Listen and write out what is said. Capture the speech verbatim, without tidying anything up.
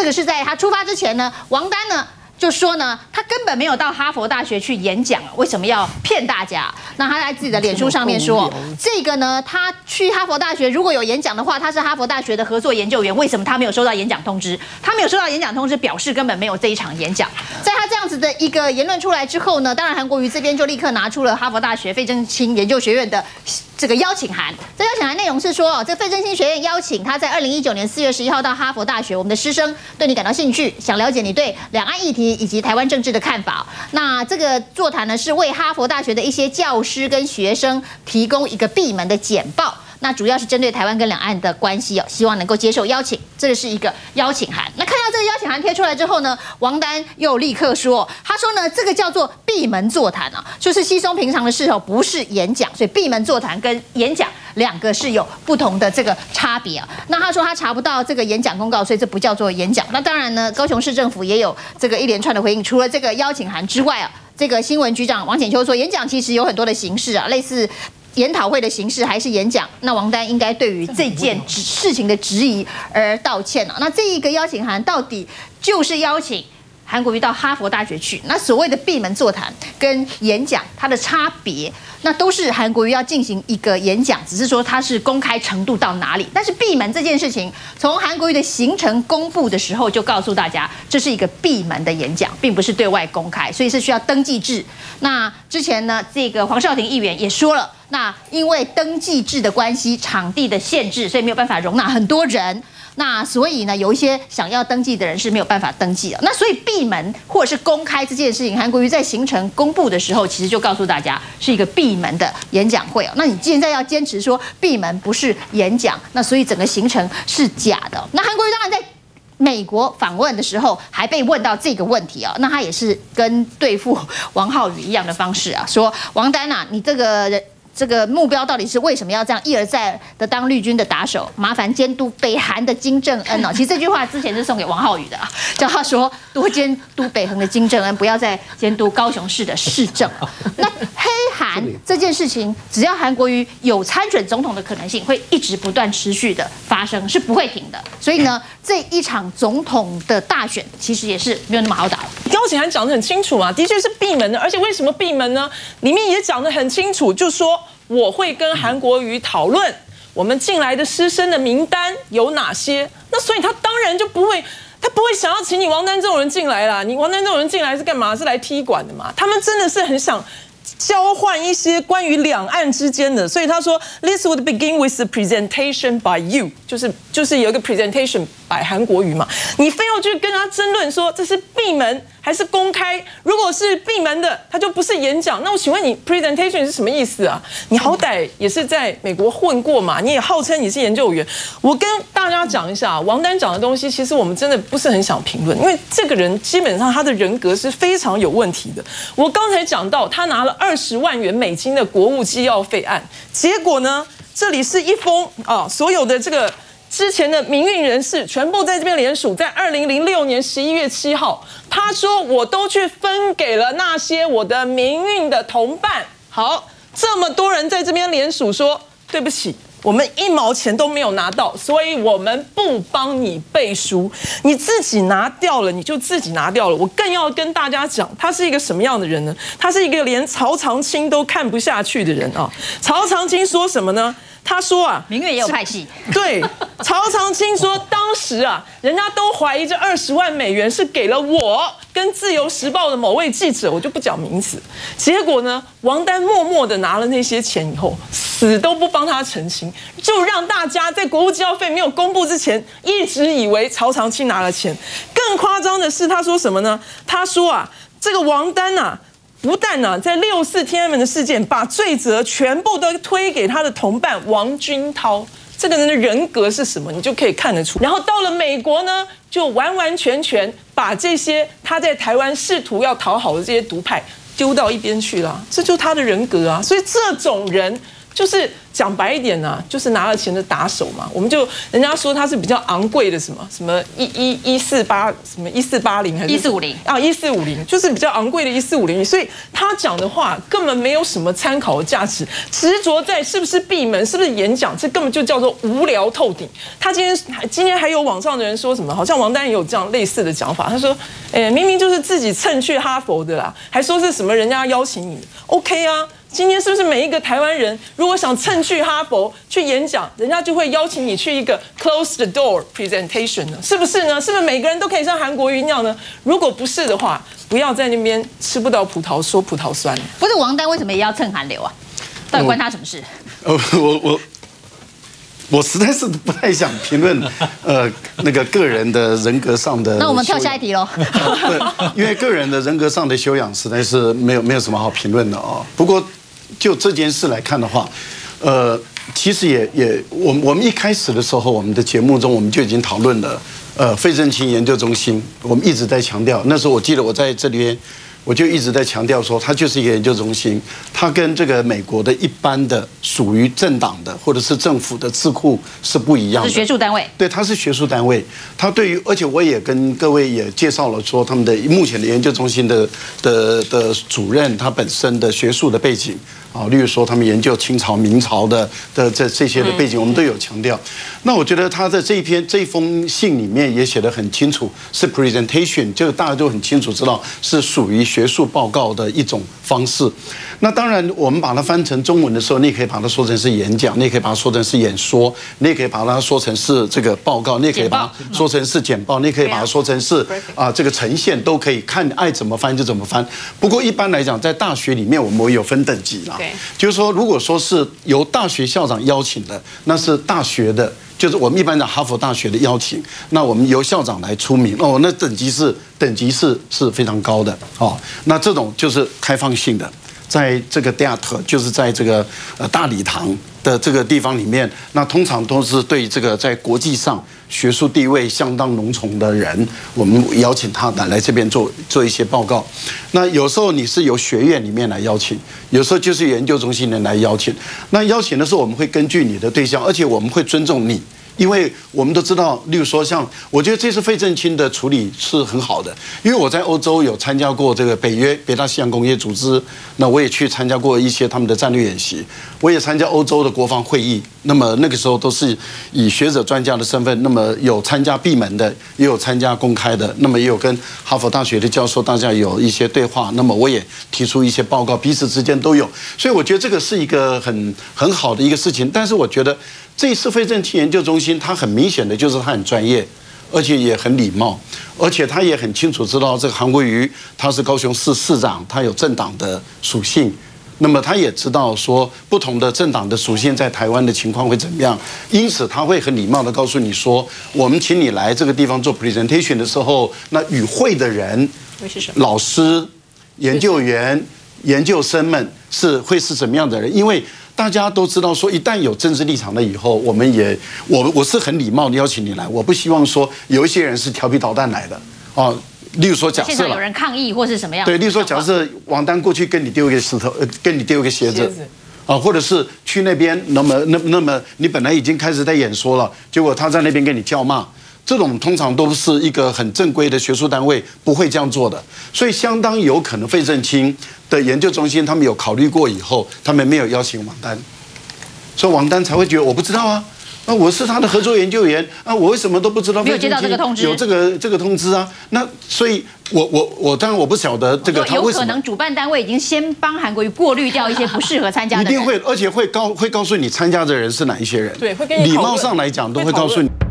个是在他出发之前呢，王丹呢。 就说呢，他根本没有到哈佛大学去演讲，为什么要骗大家？那他在自己的脸书上面说，这个呢，他去哈佛大学如果有演讲的话，他是哈佛大学的合作研究员，为什么他没有收到演讲通知？他没有收到演讲通知，表示根本没有这一场演讲。在他这样子的一个言论出来之后呢，当然韩国瑜这边就立刻拿出了哈佛大学费正清研究学院的这个邀请函。这邀请函内容是说，这费正清学院邀请他在二零一九年四月十一号到哈佛大学，我们的师生对你感到兴趣，想了解你对两岸议题 以及台湾政治的看法。那这个座谈呢，是为哈佛大学的一些教师跟学生提供一个闭门的简报。那主要是针对台湾跟两岸的关系哦，希望能够接受邀请。这是一个邀请函。那看到这个邀请函贴出来之后呢，王丹又立刻说，他说呢，这个叫做闭门座谈啊，就是稀松平常的事哦，不是演讲。所以闭门座谈跟演讲两个是有不同的这个差别啊。那他说他查不到这个演讲公告，所以这不叫做演讲。那当然呢，高雄市政府也有这个一连串的回应，除了这个邀请函之外啊，这个新闻局长王浅秋说，演讲其实有很多的形式啊，类似 研讨会的形式还是演讲？那王丹应该对于这件事情的质疑而道歉啊。那这一个邀请函到底就是邀请韩国瑜到哈佛大学去？那所谓的闭门座谈跟演讲它的差别，那都是韩国瑜要进行一个演讲，只是说它是公开程度到哪里。但是闭门这件事情，从韩国瑜的行程公布的时候就告诉大家，这是一个闭门的演讲，并不是对外公开，所以是需要登记制。那之前呢，这个黄少廷议员也说了。 那因为登记制的关系，场地的限制，所以没有办法容纳很多人。那所以呢，有一些想要登记的人是没有办法登记的。那所以闭门或者是公开这件事情，韩国瑜在行程公布的时候，其实就告诉大家是一个闭门的演讲会哦。那你现在要坚持说闭门不是演讲，那所以整个行程是假的。那韩国瑜当然在 美国访问的时候，还被问到这个问题啊，那他也是跟对付王浩宇一样的方式啊，说王丹啊，你这个人 这个目标到底是为什么要这样一而再的当绿军的打手？麻烦监督北韩的金正恩哦。其实这句话之前是送给王浩宇的啊，叫他说多监督北韩的金正恩，不要再监督高雄市的市政。那黑韩这件事情，只要韩国瑜有参选总统的可能性，会一直不断持续的发生，是不会停的。所以呢，这一场总统的大选其实也是没有那么好打。 邀请函讲得很清楚嘛，的确是闭门的，而且为什么闭门呢？里面也讲得很清楚，就说 我会跟韩国瑜讨论我们进来的师生的名单有哪些，那所以他当然就不会，他不会想要请你王丹这种人进来啦。你王丹这种人进来是干嘛？是来踢馆的嘛？他们真的是很想 交换一些关于两岸之间的，所以他说 ，This would begin with the presentation by you， 就是就是有一个 presentation by 韩国瑜嘛，你非要去跟他争论说这是闭门还是公开？如果是闭门的，它就不是演讲。那我请问你 presentation 是什么意思啊？你好歹也是在美国混过嘛，你也号称你是研究员。我跟大家讲一下，王丹讲的东西，其实我们真的不是很想评论，因为这个人基本上他的人格是非常有问题的。我刚才讲到，他拿了 二十万元美金的国务机要费案，结果呢，这里是一封啊，所有的这个之前的民运人士全部在这边联署，在二零零六年十一月七号，他说我都去分给了那些我的民运的同伴。好，这么多人在这边联署说，对不起， 我们一毛钱都没有拿到，所以我们不帮你背书，你自己拿掉了，你就自己拿掉了。我更要跟大家讲，他是一个什么样的人呢？他是一个连曹长青都看不下去的人啊！曹长青说什么呢？ 他说啊， 民运也有派系。 对，曹长青说，当时啊，人家都怀疑这二十万美元是给了我跟《自由时报》的某位记者，我就不讲名字。结果呢，王丹默默的拿了那些钱以后，死都不帮他澄清，就让大家在国务机要费没有公布之前，一直以为曹长青拿了钱。更夸张的是，他说什么呢？他说啊，这个王丹啊， 不但呢、啊，在六四天安门的事件，把罪责全部都推给他的同伴王军涛，这个人的人格是什么，你就可以看得出。然后到了美国呢，就完完全全把这些他在台湾试图要讨好的这些独派丢到一边去了，这就是他的人格啊。所以这种人就是讲白一点呢、啊，就是拿了钱的打手嘛。我们就人家说他是比较昂贵的什么什么一一一四八什么一四八零还是一四五零啊一四五零，就是比较昂贵的一四五零，所以他讲的话根本没有什么参考的价值，执着在是不是闭门，是不是演讲，这根本就叫做无聊透顶。他今天今天还有网上的人说什么，好像王丹也有这样类似的讲法，他说，哎，明明就是自己蹭去哈佛的啦，还说是什么人家邀请你 ，OK 啊。今天是不是每一个台湾人，如果想蹭去哈佛去演讲，人家就会邀请你去一个 close the door presentation 呢？是不是呢？是不是每个人都可以像韩国瑜那样呢？如果不是的话，不要在那边吃不到葡萄说葡萄酸。 不是王丹为什么也要蹭韩流啊？到底关他什么事？ 呃，我我我实在是不太想评论呃那个个人的人格上的。 那我们跳下一题喽。 因为个人的人格上的修养实在是没有没有什么好评论的哦。不过就这件事来看的话，呃，其实也也我我们一开始的时候，我们的节目中我们就已经讨论了，呃，费正清研究中心，我们一直在强调。那时候我记得我在这里边。我就一直在强调说，它就是一个研究中心，它跟这个美国的一般的属于政党的或者是政府的智库是不一样的。 是学术单位。 对，它是学术单位。它对于，而且我也跟各位也介绍了说，他们的目前的研究中心的的的主任，他本身的学术的背景啊，例如说他们研究清朝、明朝的的这这些的背景，我们都有强调。那我觉得他在这一篇这一封信里面也写得很清楚，是 presentation， 这个大家都很清楚知道是属于学术报告的一种方式。那当然，我们把它翻成中文的时候，你也可以把它说成是演讲，你也可以把它说成是演说，你也可以把它说成是这个报告，你也可以把它说成是简报，你也可以把它说成是啊这个呈现，都可以看爱怎么翻就怎么翻。不过一般来讲，在大学里面我们有分等级啦，就是说，如果说是由大学校长邀请的，那是大学的。就是我们一般讲哈佛大学的邀请，那我们由校长来出名哦，那等级是等级是是非常高的哦。那这种就是开放性的，在这个 theater 就是在这个呃大礼堂的这个地方里面，那通常都是对这个在国际上学术地位相当浓重的人，我们邀请他来来这边做做一些报告。那有时候你是由学院里面来邀请，有时候就是研究中心人来邀请。那邀请的时候，我们会根据你的对象，而且我们会尊重你。因为我们都知道，例如说像，我觉得这次费正清的处理是很好的，因为我在欧洲有参加过这个北约北大西洋工业组织，那我也去参加过一些他们的战略演习，我也参加欧洲的国防会议，那么那个时候都是以学者专家的身份，那么有参加闭门的，也有参加公开的，那么也有跟哈佛大学的教授大家有一些对话，那么我也提出一些报告，彼此之间都有，所以我觉得这个是一个很很好的一个事情，但是我觉得。这一次费正清研究中心，它很明显的就是它很专业，而且也很礼貌，而且他也很清楚知道这个韩国瑜他是高雄市市长，他有政党的属性，那么他也知道说不同的政党的属性在台湾的情况会怎么样，因此他会很礼貌的告诉你说，我们请你来这个地方做 presentation 的时候，那与会的人、老师、研究员、研究生们是会是什么样的人，因为。大家都知道，说一旦有政治立场了以后，我们也我我是很礼貌的邀请你来，我不希望说有一些人是调皮捣蛋来的哦。例如说，假设现场有人抗议或是什么样？ 对，例如说，假设王丹过去跟你丢一个石头，呃，跟你丢一个鞋子，啊，或者是去那边，那么那那么你本来已经开始在演说了，结果他在那边跟你叫骂。这种通常都是一个很正规的学术单位不会这样做的，所以相当有可能费正清的研究中心他们有考虑过以后，他们没有邀请王丹，所以王丹才会觉得我不知道啊，那我是他的合作研究员啊，我为什么都不知道？ 没有接到这个通知， 有这个这个通知啊，那所以我我我当然我不晓得这个他为什么， 有可能主办单位已经先帮韩国瑜过滤掉一些不适合参加的人， 一定会，而且会告会告诉你参加的人是哪一些人， 对，会跟你礼貌上来讲都会告诉你。